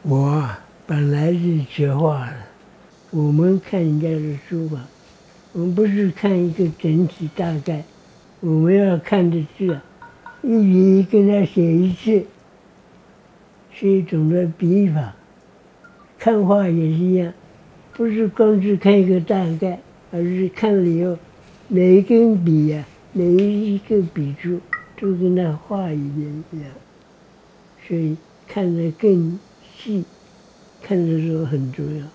我本来是学画的，我们看人家的书法，我们不是看一个整体大概，我们要看的是一笔跟他写一次，是一种的笔法。看画也是一样，不是光是看一个大概，而是看了以后，每一根笔呀、每一个笔触都跟他画一遍一样，所以看得更细，看的时候很重要。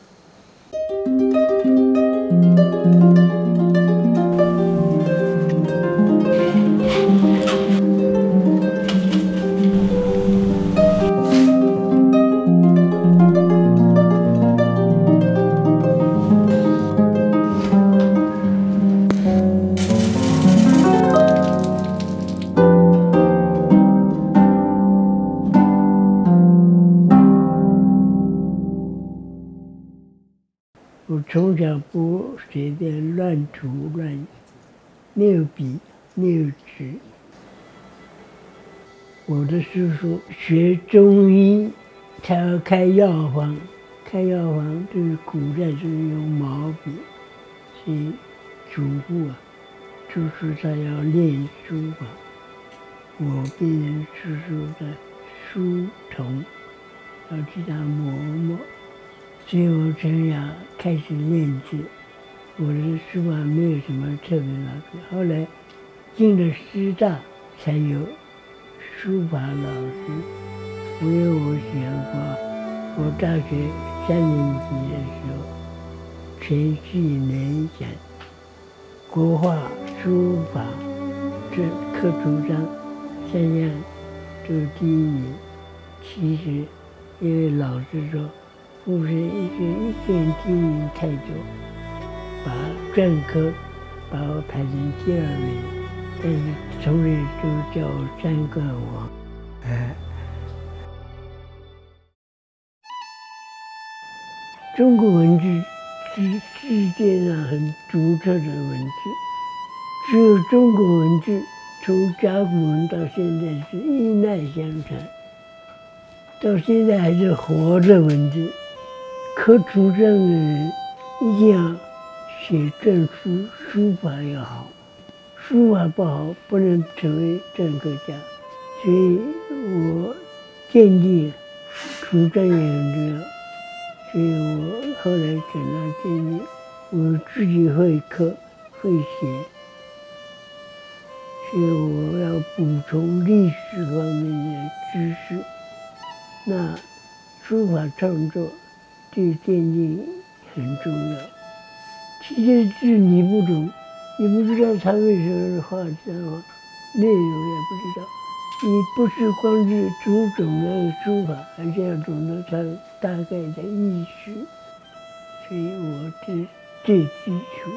我从小不随便乱涂乱写，没有笔，没有纸。我的叔叔学中医，他要开药方，开药方就是古代就是用毛笔，所以嘱咐叔叔他要练书法。我变成叔叔的书童，要替他磨。所以我从小开始练字，我的书法没有什么特别老师。后来进了师大，才有书法老师。因为我想过，我大学3年级的时候，全系联奖，国画、书法这课图章3样都第1名。其实因为老师说，不是一个人第1名太多，把篆刻把我排成第2名，但是同学都叫我3冠王。中国文字是世界上很独特的文字，只有中国文字从甲骨文到现在是一脉相传，到现在还是活的文字。刻图章的人一定要写篆书，书法要好，书法不好不能成为篆刻家。所以我建立图章也很重要，所以我后来转到建立，我自己会刻会写，所以我要补充历史方面的知识。那书法创作对建立很重要。其实字你不懂，你不知道他为什么是画这样画，内容也不知道。你不是光是读懂了书法，而且要懂得它大概的意思。所以我是最基础。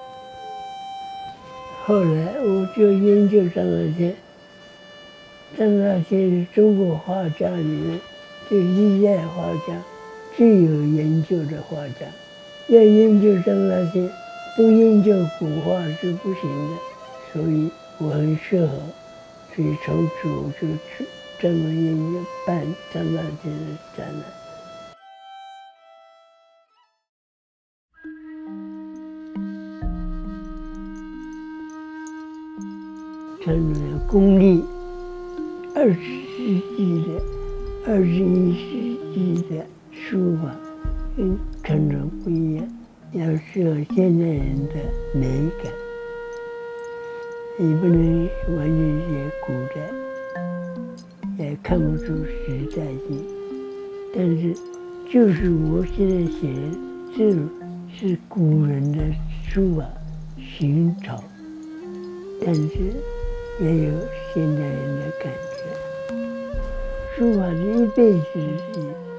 后来我就研究张大千。张大千是中国画家里面对历代画家最有研究的画家。要研究张大千，不研究古画是不行的。所以我很适合，所以从此我就去专门研究办张大千的展览。传统的功力，20世纪的、21世纪的书法跟传统不一样，要适合现代人的美感。你不能完全写古代，也看不出时代性。但是，就是我现在写的这种是古人的书法行草，但是也有现代人的感觉。书法是一辈子的事情。